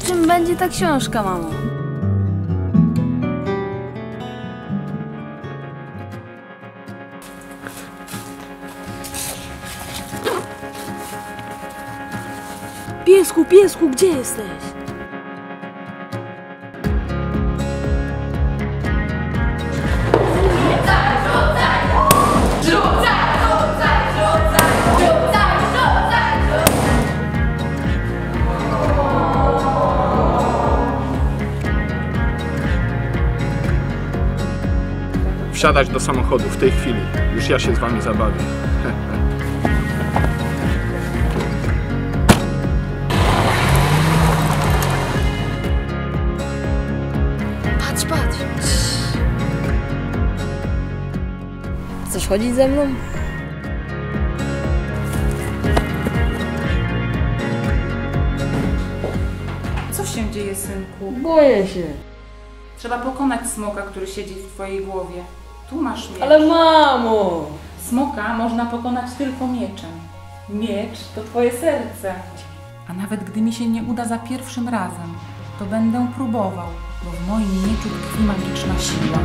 czym będzie ta książka, mamo? Piesku, piesku, gdzie jesteś? Wsiadać do samochodu w tej chwili. Już ja się z wami zabawię. Patrz, patrz. Chcesz chodzić ze mną? Co się dzieje, synku? Boję się. Trzeba pokonać smoka, który siedzi w twojej głowie. Tu masz miecz. Ale mamo! Smoka można pokonać tylko mieczem. Miecz to twoje serce. A nawet gdy mi się nie uda za pierwszym razem, to będę próbował, bo w moim mieczu tkwi magiczna siła.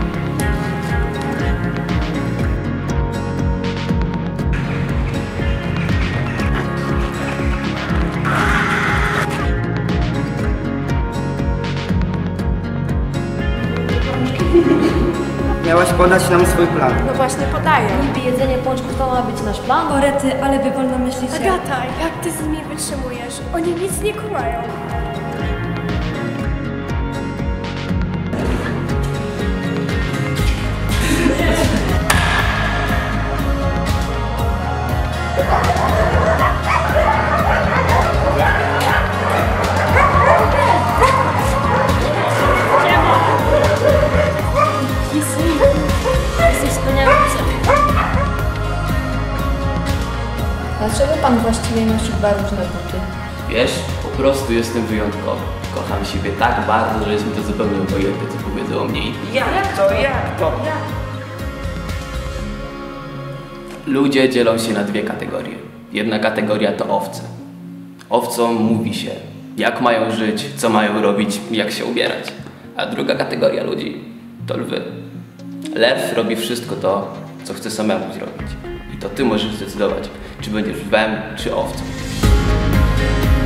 Miałaś podać nam swój plan. No właśnie podaję. Niby jedzenie pączków to ma być nasz plan? O rety, ale wy wolno myślicie. Agata, jak ty z nimi wytrzymujesz? Oni nic nie kumają. Jesteś wspaniałym psem. Dlaczego pan właściwie nosi dwa różne buty? Wiesz, po prostu jestem wyjątkowy. Kocham siebie tak bardzo, że jest mi to zupełnie obojętne, co powiedzą o mnie inni. Jak to? Ludzie dzielą się na dwie kategorie. Jedna kategoria to owce. Owcom mówi się, jak mają żyć, co mają robić, jak się ubierać. A druga kategoria ludzi to lwy. Lew robi wszystko to, co chce samemu zrobić. I to ty możesz zdecydować, czy będziesz lwem, czy owcą.